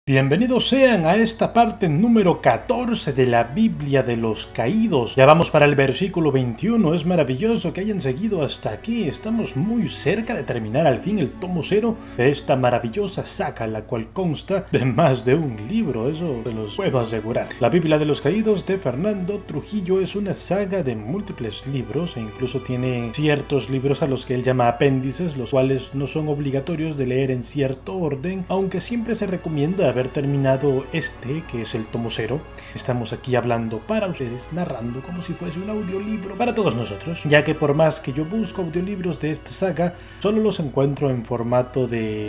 Bienvenidos sean a esta parte número 14 de la Biblia de los Caídos. Ya vamos para el versículo 21, es maravilloso que hayan seguido hasta aquí. Estamos muy cerca de terminar al fin el tomo 0 de esta maravillosa saga, la cual consta de más de un libro, eso se los puedo asegurar. La Biblia de los Caídos de Fernando Trujillo es una saga de múltiples libros e incluso tiene ciertos libros a los que él llama apéndices, los cuales no son obligatorios de leer en cierto orden, aunque siempre se recomienda haber terminado este, que es el tomo 0. Estamos aquí hablando para ustedes, narrando como si fuese un audiolibro para todos nosotros, ya que por más que yo busco audiolibros de esta saga, solo los encuentro en formato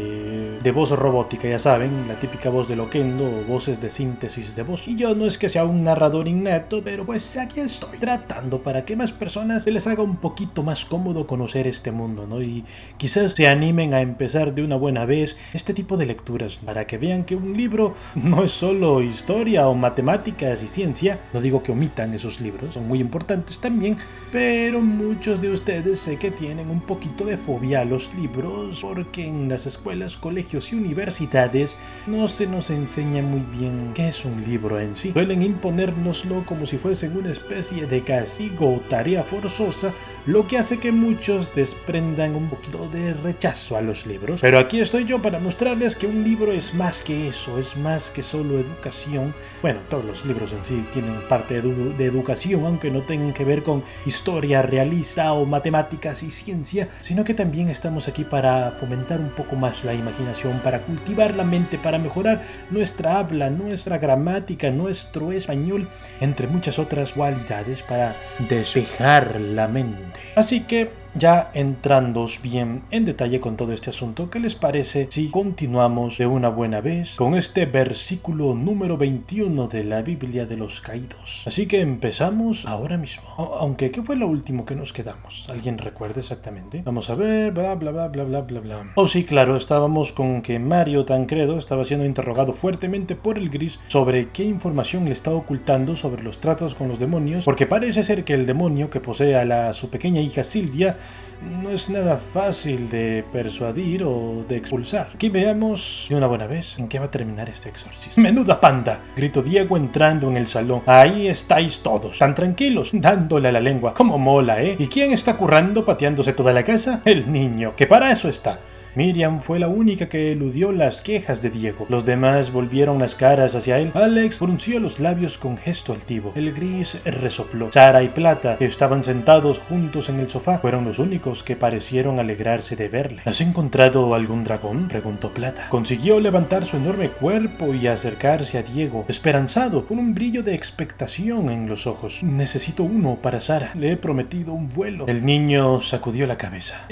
de voz robótica, ya saben, la típica voz de Loquendo o voces de síntesis de voz. Y yo no es que sea un narrador innato, pero pues aquí estoy, tratando para que más personas se les haga un poquito más cómodo conocer este mundo, ¿no? Y quizás se animen a empezar de una buena vez este tipo de lecturas, para que vean que un libro no es solo historia o matemáticas y ciencia. No digo que omitan esos libros, son muy importantes también, pero muchos de ustedes sé que tienen un poquito de fobia a los libros, porque en las escuelas, colegios y universidades no se nos enseña muy bien qué es un libro en sí. Suelen imponérnoslo como si fuese una especie de castigo o tarea forzosa, lo que hace que muchos desprendan un poquito de rechazo a los libros. Pero aquí estoy yo para mostrarles que un libro es más que eso, es más que solo educación. Bueno, todos los libros en sí tienen parte de educación, aunque no tengan que ver con historia realista o matemáticas y ciencia, sino que también estamos aquí para fomentar un poco más la imaginación, para cultivar la mente, para mejorar nuestra habla, nuestra gramática, nuestro español, entre muchas otras cualidades, para despejar la mente. Así que ya entrando bien en detalle con todo este asunto, ¿qué les parece si continuamos de una buena vez con este versículo número 21 de la Biblia de los Caídos? Así que empezamos ahora mismo. Aunque, ¿qué fue lo último que nos quedamos? ¿Alguien recuerda exactamente? Vamos a ver, bla bla bla bla bla bla bla. Oh sí, claro, estábamos con que Mario Tancredo estaba siendo interrogado fuertemente por el Gris sobre qué información le estaba ocultando sobre los tratos con los demonios, porque parece ser que el demonio que posee a su pequeña hija Silvia no es nada fácil de persuadir o de expulsar. Aquí veamos de una buena vez en qué va a terminar este exorcismo. ¡Menuda panda!, gritó Diego entrando en el salón. Ahí estáis todos, tan tranquilos, dándole a la lengua. ¡Cómo mola, eh! ¿Y quién está currando pateándose toda la casa? El niño, que para eso está. Miriam fue la única que eludió las quejas de Diego. Los demás volvieron las caras hacia él. Alex frunció los labios con gesto altivo. El Gris resopló. Sara y Plata, que estaban sentados juntos en el sofá, fueron los únicos que parecieron alegrarse de verle. ¿Has encontrado algún dragón?, preguntó Plata. Consiguió levantar su enorme cuerpo y acercarse a Diego, esperanzado, con un brillo de expectación en los ojos. Necesito uno para Sara. Le he prometido un vuelo. El niño sacudió la cabeza.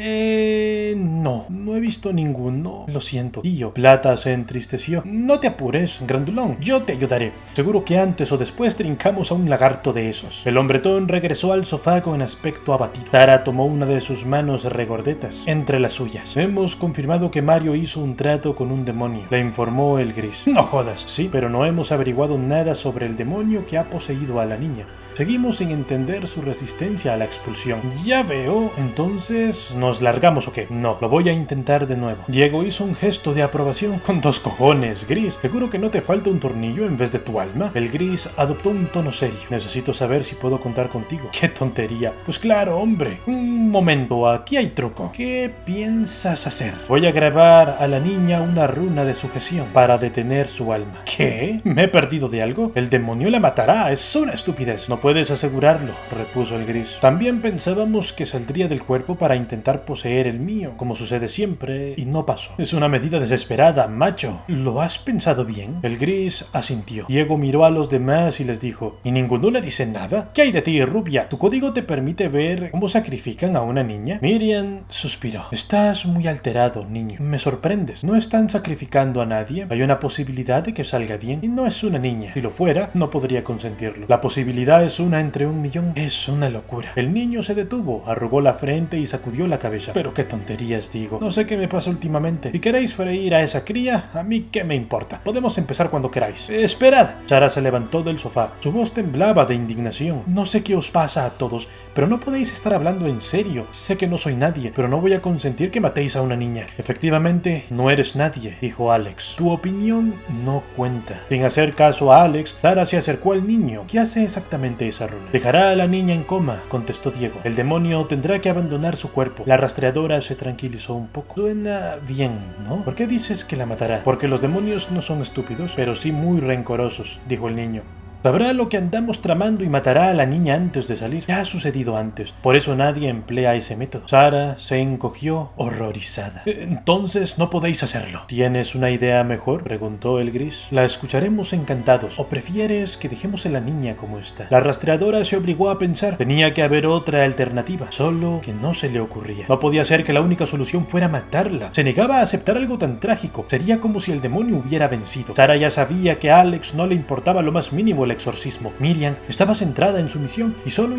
No he visto ninguno. Lo siento, tío. Plata se entristeció. No te apures, grandulón. Yo te ayudaré. Seguro que antes o después trincamos a un lagarto de esos. El hombretón regresó al sofá con aspecto abatido. Sara tomó una de sus manos regordetas entre las suyas. Hemos confirmado que Mario hizo un trato con un demonio, le informó el Gris. No jodas. Sí, pero no hemos averiguado nada sobre el demonio que ha poseído a la niña. Seguimos sin entender su resistencia a la expulsión. Ya veo. Entonces, ¿nos largamos o qué? No, lo voy a intentar de nuevo. Diego hizo un gesto de aprobación. Con dos cojones, Gris. ¿Seguro que no te falta un tornillo en vez de tu alma? El Gris adoptó un tono serio. Necesito saber si puedo contar contigo. ¡Qué tontería! Pues claro, hombre. Un momento, aquí hay truco. ¿Qué piensas hacer? Voy a grabar a la niña una runa de sujeción para detener su alma. ¿Qué? ¿Me he perdido de algo? El demonio la matará. Es una estupidez. No puedes asegurarlo, repuso el Gris. También pensábamos que saldría del cuerpo para intentar poseer el mío, como sucede siempre, y no pasó. Es una medida desesperada, macho. ¿Lo has pensado bien? El Gris asintió. Diego miró a los demás y les dijo: ¿y ninguno le dice nada? ¿Qué hay de ti, rubia? ¿Tu código te permite ver cómo sacrifican a una niña? Miriam suspiró. Estás muy alterado, niño. Me sorprendes. No están sacrificando a nadie. Hay una posibilidad de que salga bien, y no es una niña. Si lo fuera, no podría consentirlo. La posibilidad es una entre 1.000.000. Es una locura. El niño se detuvo, arrugó la frente y sacudió la cabeza. Pero qué tonterías digo. No sé qué me pasa últimamente. Si queréis freír a esa cría, a mí qué me importa. Podemos empezar cuando queráis. Esperad. Sara se levantó del sofá. Su voz temblaba de indignación. No sé qué os pasa a todos, pero no podéis estar hablando en serio. Sé que no soy nadie, pero no voy a consentir que matéis a una niña. Efectivamente, no eres nadie, dijo Alex. Tu opinión no cuenta. Sin hacer caso a Alex, Sara se acercó al niño. ¿Qué hace exactamente esa runa? Dejará a la niña en coma, contestó Diego. El demonio tendrá que abandonar su cuerpo. La rastreadora se tranquilizó un poco. Suena bien, ¿no? ¿Por qué dices que la matará? Porque los demonios no son estúpidos, pero sí muy rencorosos, dijo el niño. Sabrá lo que andamos tramando y matará a la niña antes de salir. Ya ha sucedido antes, por eso nadie emplea ese método. Sara se encogió horrorizada. Entonces no podéis hacerlo. ¿Tienes una idea mejor?, preguntó el gris. La escucharemos encantados. ¿O prefieres que dejemos a la niña como está? La rastreadora se obligó a pensar. Tenía que haber otra alternativa, solo que no se le ocurría. No podía ser que la única solución fuera matarla. Se negaba a aceptar algo tan trágico. Sería como si el demonio hubiera vencido. Sara ya sabía que a Alex no le importaba lo más mínimo el exorcismo. Miriam estaba centrada en su misión y solo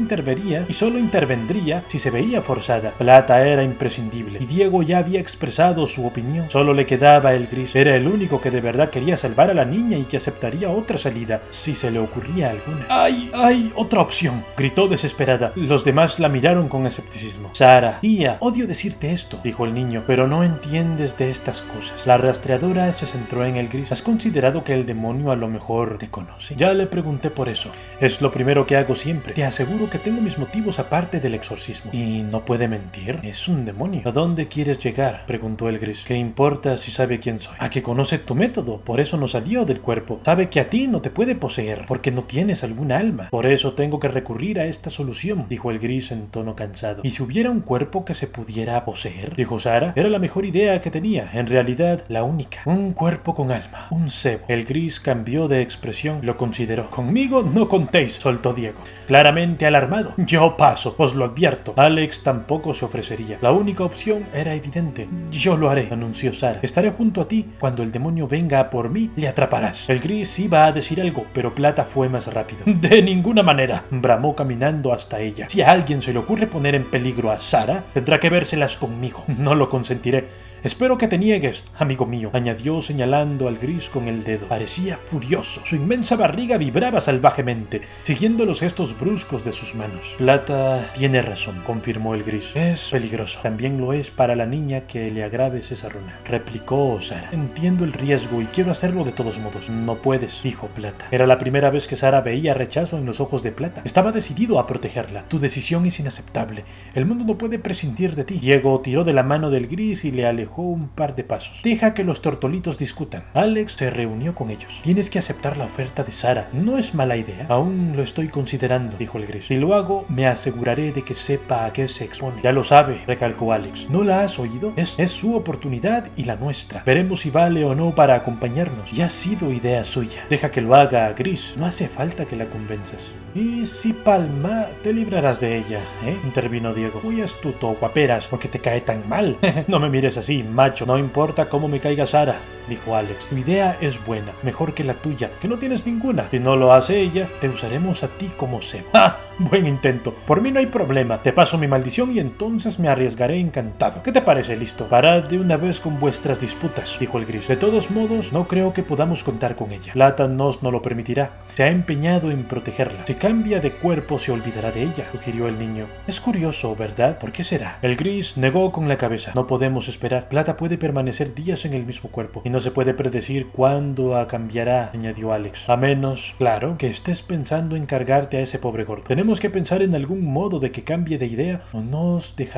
intervendría si se veía forzada. Plata era imprescindible y Diego ya había expresado su opinión. Solo le quedaba el gris. Era el único que de verdad quería salvar a la niña y que aceptaría otra salida si se le ocurría alguna. ¡Hay otra opción!, gritó desesperada. Los demás la miraron con escepticismo. Sara, tía, odio decirte esto, dijo el niño, pero no entiendes de estas cosas. La rastreadora se centró en el gris. ¿Has considerado que el demonio a lo mejor te conoce? Ya le pregunté por eso. Es lo primero que hago siempre. Te aseguro que tengo mis motivos aparte del exorcismo. ¿Y no puede mentir? Es un demonio. ¿A dónde quieres llegar?, preguntó el gris. ¿Qué importa si sabe quién soy? A que conoce tu método, por eso no salió del cuerpo. Sabe que a ti no te puede poseer, porque no tienes algún alma. Por eso tengo que recurrir a esta solución, dijo el gris en tono cansado. ¿Y si hubiera un cuerpo que se pudiera poseer?, dijo Sara. Era la mejor idea que tenía, en realidad la única. Un cuerpo con alma, un cebo. El gris cambió de expresión, lo consideró. Conmigo no contéis, soltó Diego, claramente alarmado. Yo paso, os lo advierto. Alex tampoco se ofrecería. La única opción era evidente. Yo lo haré, anunció Sara. Estaré junto a ti. Cuando el demonio venga a por mí, le atraparás. El gris iba a decir algo, pero Plata fue más rápido. De ninguna manera, bramó caminando hasta ella. Si a alguien se le ocurre poner en peligro a Sara, tendrá que vérselas conmigo. No lo consentiré. Espero que te niegues, amigo mío, añadió señalando al gris con el dedo. Parecía furioso. Su inmensa barriga vibraba salvajemente, siguiendo los gestos bruscos de sus manos. Plata tiene razón, confirmó el gris. Es peligroso. También lo es para la niña que le agraves esa runa, replicó Sara. Entiendo el riesgo y quiero hacerlo de todos modos. No puedes, dijo Plata. Era la primera vez que Sara veía rechazo en los ojos de Plata. Estaba decidido a protegerla. Tu decisión es inaceptable. El mundo no puede prescindir de ti. Diego tiró de la mano del gris y le alejó un par de pasos. Deja que los tortolitos discutan. Alex se reunió con ellos. Tienes que aceptar la oferta de Sara. No es mala idea. Aún lo estoy considerando, dijo el gris. Si lo hago, me aseguraré de que sepa a qué se expone. Ya lo sabe, recalcó Alex. ¿No la has oído? Es su oportunidad y la nuestra. Veremos si vale o no para acompañarnos. Ya ha sido idea suya. Deja que lo haga, Gris. No hace falta que la convenzas. Y si palma, te librarás de ella, intervino Diego. Muy astuto, guaperas, porque te cae tan mal. No me mires así, macho. No importa cómo me caiga Sara, dijo Alex. Tu idea es buena, mejor que la tuya, que no tienes ninguna. Si no lo hace ella, te usaremos a ti como cebo. ¡Ah! Buen intento. Por mí no hay problema. Te paso mi maldición y entonces me arriesgaré encantado. ¿Qué te parece? Listo. Parad de una vez con vuestras disputas, dijo el gris. De todos modos, no creo que podamos contar con ella. Plata nos no lo permitirá. Se ha empeñado en protegerla. Si cambia de cuerpo, se olvidará de ella, sugirió el niño. Es curioso, ¿verdad? ¿Por qué será? El gris negó con la cabeza. No podemos esperar. Plata puede permanecer días en el mismo cuerpo y no se puede predecir cuándo cambiará, añadió Alex. A menos, claro, que estés pensando en cargarte a ese pobre gordo. Tenemos que pensar en algún modo de que cambie de idea o no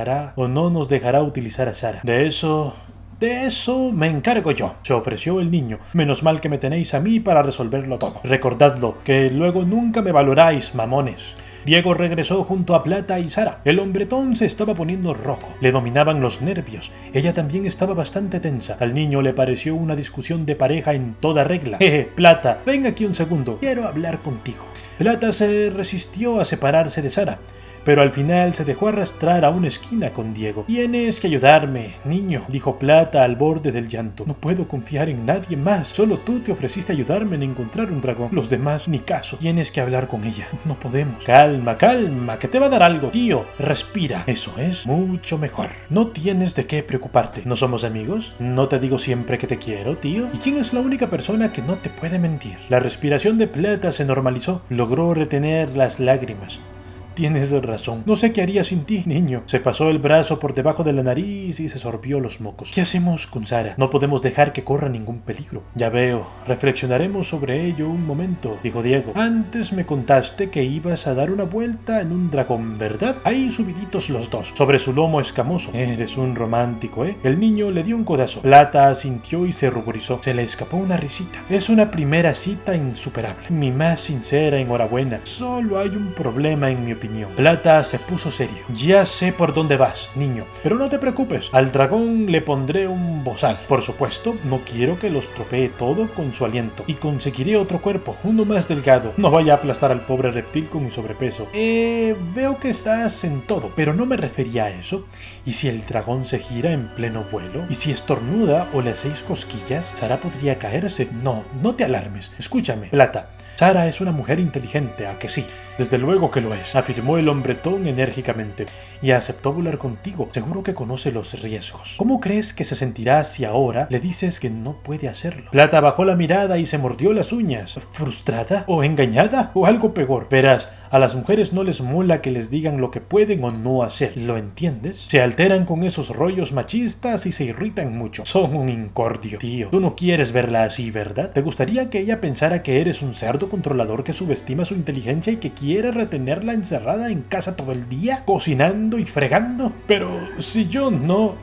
nos dejará utilizar a Sara. De eso me encargo yo, se ofreció el niño. Menos mal que me tenéis a mí para resolverlo todo. Recordadlo, que luego nunca me valoráis, mamones. Diego regresó junto a Plata y Sara. El hombretón se estaba poniendo rojo. Le dominaban los nervios. Ella también estaba bastante tensa. Al niño le pareció una discusión de pareja en toda regla. Plata, ven aquí un segundo. Quiero hablar contigo. Plata se resistió a separarse de Sara, pero al final se dejó arrastrar a una esquina con Diego. «Tienes que ayudarme, niño», dijo Plata al borde del llanto. «No puedo confiar en nadie más. Solo tú te ofreciste ayudarme en encontrar un dragón. Los demás, ni caso. Tienes que hablar con ella. No podemos». «Calma, calma, que te va a dar algo, tío. Respira. Eso es mucho mejor. No tienes de qué preocuparte. ¿No somos amigos? ¿No te digo siempre que te quiero, tío? ¿Y quién es la única persona que no te puede mentir?» La respiración de Plata se normalizó. Logró retener las lágrimas. «Tienes razón. No sé qué haría sin ti, niño». Se pasó el brazo por debajo de la nariz y se sorbió los mocos. «¿Qué hacemos con Sara? No podemos dejar que corra ningún peligro». «Ya veo. Reflexionaremos sobre ello un momento», dijo Diego. «Antes me contaste que ibas a dar una vuelta en un dragón, ¿verdad? Ahí subiditos los dos, sobre su lomo escamoso. Eres un romántico, ¿eh?» El niño le dio un codazo. Plata asintió y se ruborizó. Se le escapó una risita. «Es una primera cita insuperable. Mi más sincera enhorabuena. Solo hay un problema en mi opinión». Plata se puso serio. «Ya sé por dónde vas, niño, pero no te preocupes. Al dragón le pondré un bozal. Por supuesto, no quiero que lo estropee todo con su aliento. Y conseguiré otro cuerpo, uno más delgado. No vaya a aplastar al pobre reptil con mi sobrepeso». Veo que estás en todo, pero no me refería a eso. ¿Y si el dragón se gira en pleno vuelo? ¿Y si estornuda o le hacéis cosquillas? Sara podría caerse. No te alarmes. Escúchame, Plata. Sara es una mujer inteligente, ¿a que sí? «Desde luego que lo es», afirmó el hombretón enérgicamente, «y aceptó volar contigo. Seguro que conoce los riesgos. ¿Cómo crees que se sentirá si ahora le dices que no puede hacerlo?» Plata bajó la mirada y se mordió las uñas. ¿Frustrada? ¿O engañada? ¿O algo peor? Verás, a las mujeres no les mola que les digan lo que pueden o no hacer. ¿Lo entiendes? Se alteran con esos rollos machistas y se irritan mucho. Son un incordio. Tío, tú no quieres verla así, ¿verdad? ¿Te gustaría que ella pensara que eres un cerdo controlador que subestima su inteligencia y que quiere retenerla encerrada en casa todo el día, cocinando y fregando? Pero si yo no...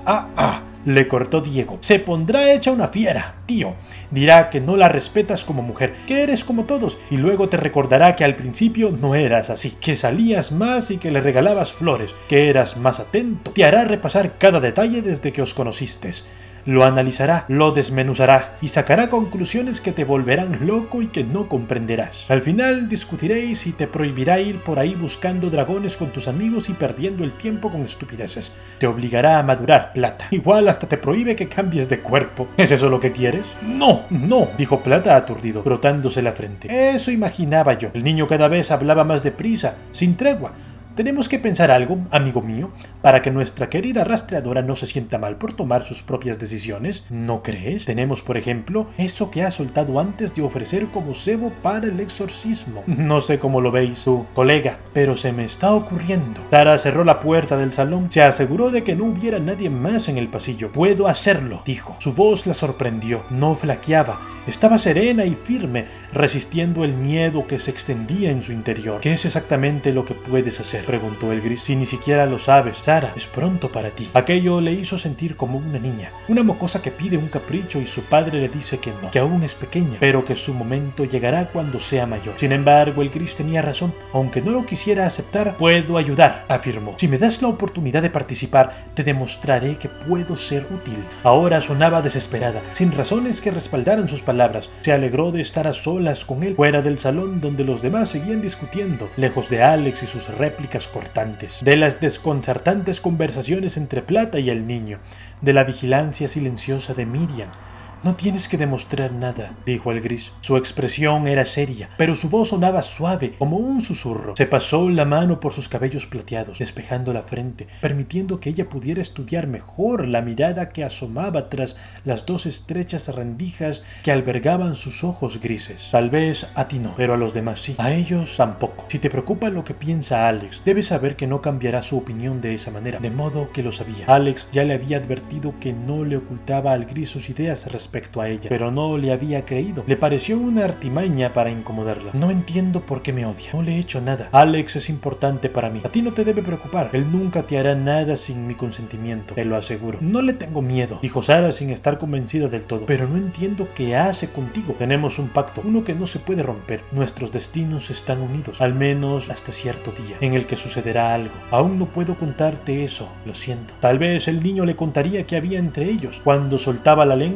Le cortó Diego. «Se pondrá hecha una fiera, tío. Dirá que no la respetas como mujer, que eres como todos, y luego te recordará que al principio no eras así, que salías más y que le regalabas flores, que eras más atento. Te hará repasar cada detalle desde que os conocisteis. Lo analizará, lo desmenuzará y sacará conclusiones que te volverán loco y que no comprenderás. Al final discutiréis y te prohibirá ir por ahí buscando dragones con tus amigos y perdiendo el tiempo con estupideces. Te obligará a madurar, Plata. Igual hasta te prohíbe que cambies de cuerpo. ¿Es eso lo que quieres?» No, dijo Plata aturdido, frotándose la frente. «Eso imaginaba yo». El niño cada vez hablaba más deprisa, sin tregua. «Tenemos que pensar algo, amigo mío, para que nuestra querida rastreadora no se sienta mal por tomar sus propias decisiones. ¿No crees? Tenemos, por ejemplo, eso que ha soltado antes de ofrecer como cebo para el exorcismo. No sé cómo lo veis tú, colega, pero se me está ocurriendo». Sara cerró la puerta del salón, se aseguró de que no hubiera nadie más en el pasillo. «Puedo hacerlo», dijo. Su voz la sorprendió, no flaqueaba, estaba serena y firme, resistiendo el miedo que se extendía en su interior. «¿Qué es exactamente lo que puedes hacer?», preguntó el gris. «Si ni siquiera lo sabes, Sara, es pronto para ti». Aquello le hizo sentir como una niña, una mocosa que pide un capricho y su padre le dice que no, que aún es pequeña, pero que su momento llegará cuando sea mayor. Sin embargo, el gris tenía razón. Aunque no lo quisiera aceptar, «Puedo ayudar», afirmó. «Si me das la oportunidad de participar, te demostraré que puedo ser útil». Ahora sonaba desesperada, sin razones que respaldaran sus palabras. Se alegró de estar a solas con él, fuera del salón donde los demás seguían discutiendo, lejos de Alex y sus réplicas cortantes, de las desconcertantes conversaciones entre Plata y el niño, de la vigilancia silenciosa de Miriam. «No tienes que demostrar nada», dijo el gris. Su expresión era seria, pero su voz sonaba suave, como un susurro. Se pasó la mano por sus cabellos plateados, despejando la frente, permitiendo que ella pudiera estudiar mejor la mirada que asomaba tras las dos estrechas rendijas que albergaban sus ojos grises. Tal vez a ti no, pero a los demás sí. A ellos tampoco. Si te preocupa lo que piensa Alex, debes saber que no cambiará su opinión de esa manera. De modo que lo sabía. Alex ya le había advertido que no le ocultaba al gris sus ideas respecto a ella, pero no le había creído. Le pareció una artimaña para incomodarla. «No entiendo por qué me odia. No le he hecho nada. Alex es importante para mí. A ti no te debe preocupar. Él nunca te hará nada sin mi consentimiento, te lo aseguro». «No le tengo miedo», dijo Sara sin estar convencida del todo. «Pero no entiendo qué hace contigo. Tenemos un pacto, uno que no se puede romper. Nuestros destinos están unidos, al menos hasta cierto día, en el que sucederá algo. Aún no puedo contarte eso, lo siento». Tal vez el niño le contaría qué había entre ellos. Cuando soltaba la lengua,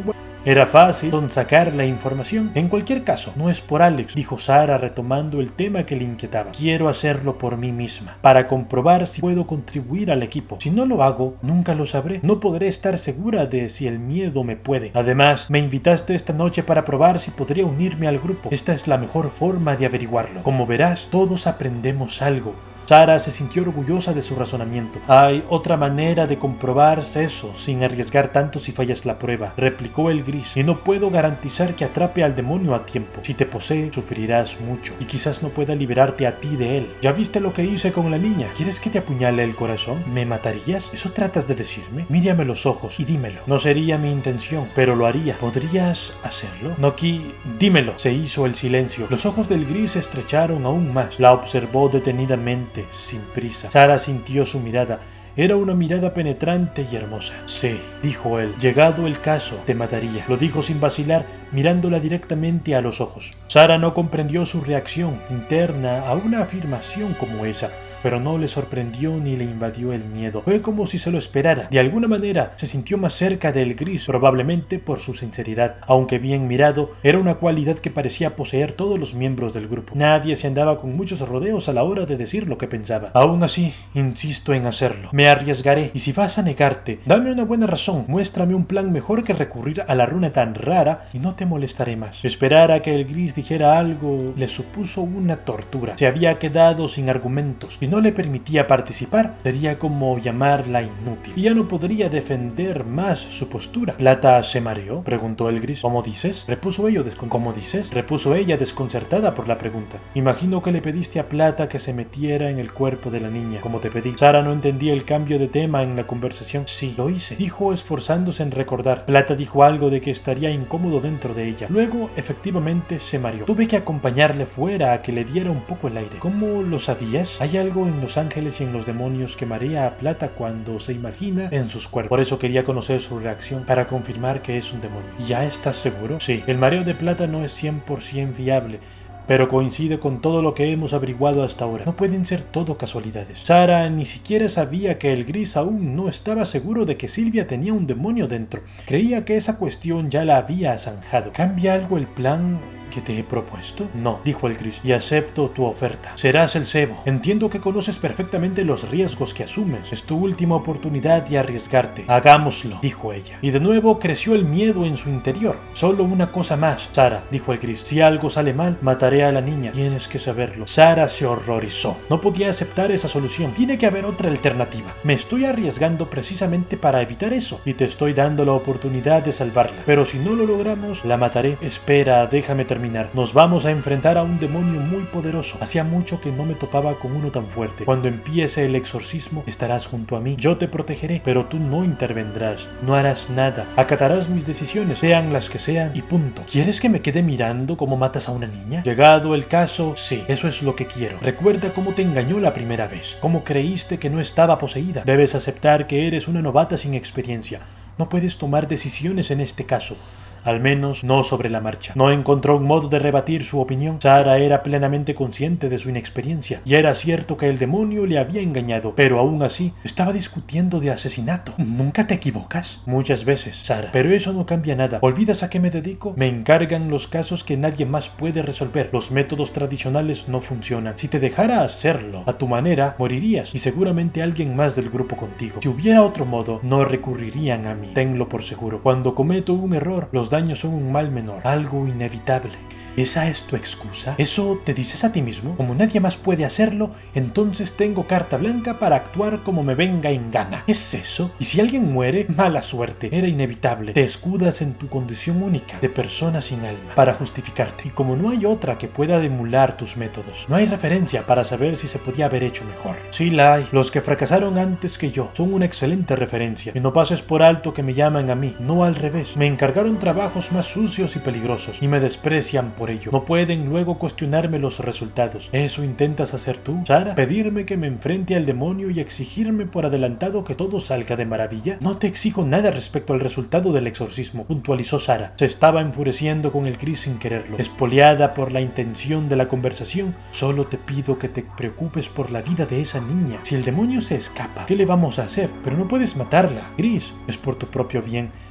Era fácil sacar la información. En cualquier caso, no es por Alex, dijo Sara retomando el tema que le inquietaba. Quiero hacerlo por mí misma, para comprobar si puedo contribuir al equipo. Si no lo hago, nunca lo sabré. No podré estar segura de si el miedo me puede. Además, me invitaste esta noche para probar si podría unirme al grupo. Esta es la mejor forma de averiguarlo. Como verás, todos aprendemos algo. Sara se sintió orgullosa de su razonamiento. Hay otra manera de comprobar eso sin arriesgar tanto si fallas la prueba, replicó el gris, y no puedo garantizar que atrape al demonio a tiempo. Si te posee, sufrirás mucho, y quizás no pueda liberarte a ti de él. Ya viste lo que hice con la niña. ¿Quieres que te apuñale el corazón? ¿Me matarías? ¿Eso tratas de decirme? Mírame los ojos y dímelo. No sería mi intención, pero lo haría. ¿Podrías hacerlo? Noki, dímelo. Se hizo el silencio. Los ojos del gris se estrecharon aún más. La observó detenidamente, sin prisa. Sara sintió su mirada. Era una mirada penetrante y hermosa. Sí, dijo él, llegado el caso, te mataría. Lo dijo sin vacilar, mirándola directamente a los ojos. Sara no comprendió su reacción interna a una afirmación como esa, pero no le sorprendió ni le invadió el miedo. Fue como si se lo esperara. De alguna manera se sintió más cerca del gris, probablemente por su sinceridad. Aunque bien mirado, era una cualidad que parecía poseer todos los miembros del grupo. Nadie se andaba con muchos rodeos a la hora de decir lo que pensaba. Aún así, insisto en hacerlo. Me arriesgaré, y si vas a negarte, dame una buena razón. Muéstrame un plan mejor que recurrir a la runa tan rara y no te molestaré más. Esperar a que el gris dijera algo le supuso una tortura. Se había quedado sin argumentos. No le permitía participar, sería como llamarla inútil, y ya no podría defender más su postura. ¿Plata se mareó?, preguntó el gris. ¿Cómo dices?, repuso ella desconcertada por la pregunta. Imagino que le pediste a Plata que se metiera en el cuerpo de la niña, como te pedí. Sara no entendía el cambio de tema en la conversación. Sí, lo hice, dijo esforzándose en recordar. Plata dijo algo de que estaría incómodo dentro de ella. Luego, efectivamente, se mareó. Tuve que acompañarle fuera a que le diera un poco el aire. ¿Cómo lo sabías? Hay algo en los ángeles y en los demonios que marea a Plata cuando se imagina en sus cuerpos. Por eso quería conocer su reacción para confirmar que es un demonio. ¿Ya estás seguro? Sí, el mareo de Plata no es 100% fiable, pero coincide con todo lo que hemos averiguado hasta ahora. No pueden ser todo casualidades. Sara ni siquiera sabía que el gris aún no estaba seguro de que Silvia tenía un demonio dentro. Creía que esa cuestión ya la había zanjado. ¿Cambia algo el plan que te he propuesto? No, dijo el gris, y acepto tu oferta. Serás el cebo. Entiendo que conoces perfectamente los riesgos que asumes. Es tu última oportunidad de arriesgarte. Hagámoslo, dijo ella. Y de nuevo creció el miedo en su interior. Solo una cosa más, Sara, dijo el gris. Si algo sale mal, mataré a la niña. Tienes que saberlo. Sara se horrorizó. No podía aceptar esa solución. Tiene que haber otra alternativa. Me estoy arriesgando precisamente para evitar eso, y te estoy dando la oportunidad de salvarla. Pero si no lo logramos, la mataré. Espera, déjame terminar. Nos vamos a enfrentar a un demonio muy poderoso. Hacía mucho que no me topaba con uno tan fuerte. Cuando empiece el exorcismo, estarás junto a mí. Yo te protegeré, pero tú no intervendrás. No harás nada. Acatarás mis decisiones, sean las que sean, y punto. ¿Quieres que me quede mirando cómo matas a una niña? Llegado el caso, sí, eso es lo que quiero. Recuerda cómo te engañó la primera vez. Cómo creíste que no estaba poseída. Debes aceptar que eres una novata sin experiencia. No puedes tomar decisiones en este caso. Al menos no sobre la marcha. No encontró un modo de rebatir su opinión. Sara era plenamente consciente de su inexperiencia, y era cierto que el demonio le había engañado, pero aún así estaba discutiendo de asesinato. ¿Nunca te equivocas? Muchas veces, Sara, pero eso no cambia nada. ¿Olvidas a qué me dedico? Me encargan los casos que nadie más puede resolver. Los métodos tradicionales no funcionan. Si te dejara hacerlo a tu manera, morirías, y seguramente alguien más del grupo contigo. Si hubiera otro modo, no recurrirían a mí. Tenlo por seguro. Cuando cometo un error, los daños son un mal menor, algo inevitable. ¿Esa es tu excusa? ¿Eso te dices a ti mismo? Como nadie más puede hacerlo, entonces tengo carta blanca para actuar como me venga en gana. ¿Es eso? Y si alguien muere, mala suerte. Era inevitable. Te escudas en tu condición única, de persona sin alma, para justificarte. Y como no hay otra que pueda emular tus métodos, no hay referencia para saber si se podía haber hecho mejor. Sí la hay. Los que fracasaron antes que yo son una excelente referencia. Y no pases por alto que me llaman a mí, no al revés. Me encargaron trabajos más sucios y peligrosos, y me desprecian por ello. No pueden luego cuestionarme los resultados. ¿Eso intentas hacer tú, Sara? ¿Pedirme que me enfrente al demonio y exigirme por adelantado que todo salga de maravilla? No te exijo nada respecto al resultado del exorcismo, puntualizó Sara. Se estaba enfureciendo con el gris sin quererlo. Espoleada por la intención de la conversación, solo te pido que te preocupes por la vida de esa niña. Si el demonio se escapa, ¿qué le vamos a hacer? Pero no puedes matarla. Gris, es por tu propio bien.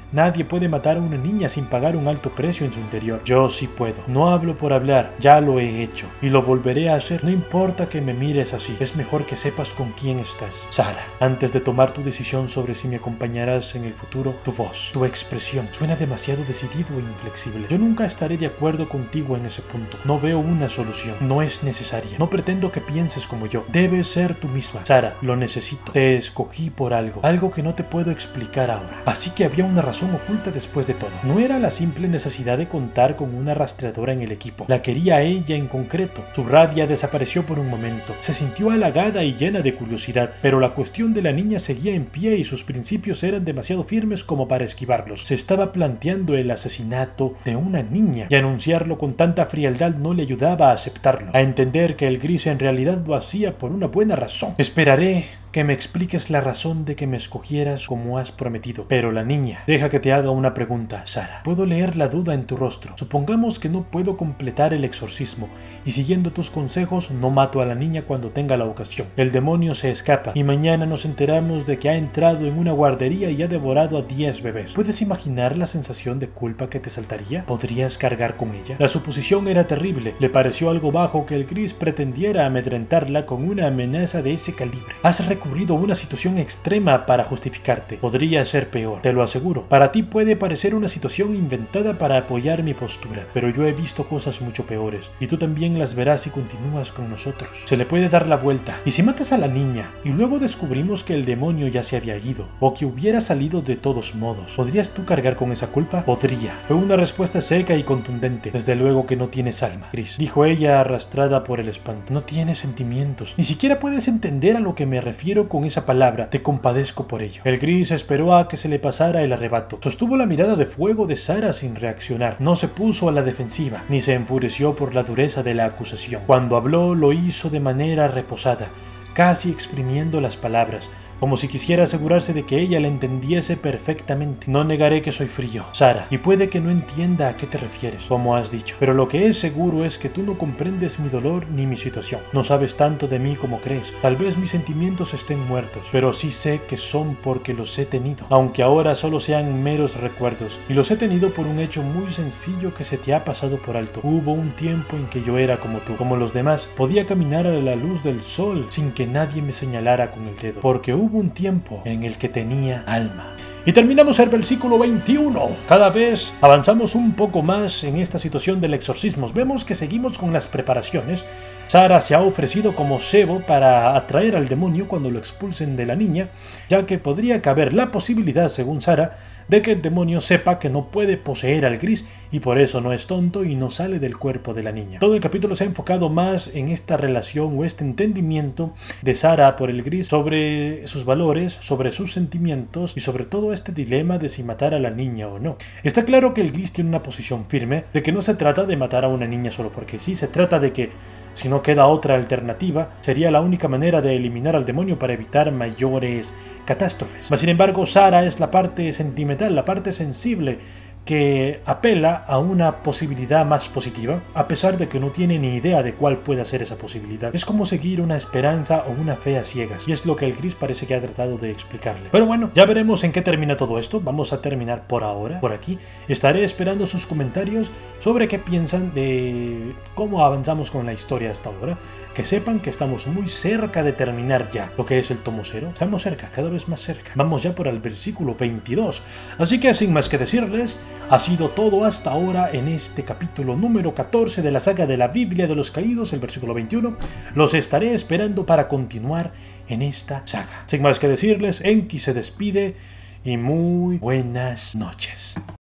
Nadie puede matar a una niña sin pagar un alto precio en su interior. Yo sí puedo. No hablo por hablar, ya lo he hecho. Y lo volveré a hacer. No importa que me mires así. Es mejor que sepas con quién estás. Sara, antes de tomar tu decisión sobre si me acompañarás en el futuro, tu voz, tu expresión, suena demasiado decidido e inflexible. Yo nunca estaré de acuerdo contigo en ese punto. No veo una solución. No es necesaria. No pretendo que pienses como yo. Debes ser tú misma. Sara, lo necesito. Te escogí por algo. Algo que no te puedo explicar ahora. Así que había una razón oculta después de todo. No era la simple necesidad de contar con una rastreadora en el equipo. La quería ella en concreto. Su rabia desapareció por un momento. Se sintió halagada y llena de curiosidad, pero la cuestión de la niña seguía en pie y sus principios eran demasiado firmes como para esquivarlos. Se estaba planteando el asesinato de una niña y anunciarlo con tanta frialdad no le ayudaba a aceptarlo, a entender que el gris en realidad lo hacía por una buena razón. Esperaré que me expliques la razón de que me escogieras como has prometido. Pero la niña, deja que te haga una pregunta, Sara. Puedo leer la duda en tu rostro. Supongamos que no puedo completar el exorcismo y siguiendo tus consejos no mato a la niña cuando tenga la ocasión. El demonio se escapa y mañana nos enteramos de que ha entrado en una guardería y ha devorado a 10 bebés. ¿Puedes imaginar la sensación de culpa que te saltaría? ¿Podrías cargar con ella? La suposición era terrible. Le pareció algo bajo que el gris pretendiera amedrentarla con una amenaza de ese calibre. Has recurrido a una situación extrema para justificarte. Podría ser peor, te lo aseguro. Para ti puede parecer una situación inventada para apoyar mi postura, pero yo he visto cosas mucho peores, y tú también las verás si continúas con nosotros. Se le puede dar la vuelta. ¿Y si matas a la niña y luego descubrimos que el demonio ya se había ido, o que hubiera salido de todos modos? ¿Podrías tú cargar con esa culpa? Podría. Fue una respuesta seca y contundente. Desde luego que no tienes alma, Gris, dijo ella arrastrada por el espanto. No tienes sentimientos. Ni siquiera puedes entender a lo que me refiero con esa palabra. Te compadezco por ello. El gris esperó a que se le pasara el arrebato. Sostuvo la mirada de fuego de Sara sin reaccionar. No se puso a la defensiva, ni se enfureció por la dureza de la acusación. Cuando habló, lo hizo de manera reposada, casi exprimiendo las palabras, como si quisiera asegurarse de que ella la entendiese perfectamente. No negaré que soy frío, Sara, y puede que no entienda a qué te refieres, como has dicho, pero lo que es seguro es que tú no comprendes mi dolor ni mi situación. No sabes tanto de mí como crees. Tal vez mis sentimientos estén muertos, pero sí sé que son porque los he tenido, aunque ahora solo sean meros recuerdos, y los he tenido por un hecho muy sencillo que se te ha pasado por alto. Hubo un tiempo en que yo era como tú, como los demás. Podía caminar a la luz del sol sin que nadie me señalara con el dedo, porque hubo un tiempo en el que tenía alma. Y terminamos el versículo 21. Cada vez avanzamos un poco más en esta situación del exorcismo. Vemos que seguimos con las preparaciones. Sara se ha ofrecido como cebo para atraer al demonio cuando lo expulsen de la niña, ya que podría caber la posibilidad, según Sara, de que el demonio sepa que no puede poseer al gris y por eso no es tonto y no sale del cuerpo de la niña. Todo el capítulo se ha enfocado más en esta relación o este entendimiento de Sara por el gris, sobre sus valores, sobre sus sentimientos y sobre todo este dilema de si matar a la niña o no. Está claro que el gris tiene una posición firme de que no se trata de matar a una niña solo porque sí, se trata de que si no queda otra alternativa, sería la única manera de eliminar al demonio para evitar mayores catástrofes. Mas, sin embargo, Sara es la parte sentimental, la parte sensible, que apela a una posibilidad más positiva, a pesar de que no tiene ni idea de cuál puede ser esa posibilidad. Es como seguir una esperanza o una fe a ciegas, y es lo que el gris parece que ha tratado de explicarle. Pero bueno, ya veremos en qué termina todo esto. Vamos a terminar por ahora, por aquí. Estaré esperando sus comentarios sobre qué piensan de cómo avanzamos con la historia hasta ahora. Que sepan que estamos muy cerca de terminar ya lo que es el tomo 0. Estamos cerca, cada vez más cerca. Vamos ya por el versículo 22. Así que sin más que decirles, ha sido todo hasta ahora en este capítulo número 14 de la saga de la Biblia de los Caídos, el versículo 21. Los estaré esperando para continuar en esta saga. Sin más que decirles, Enki se despide y muy buenas noches.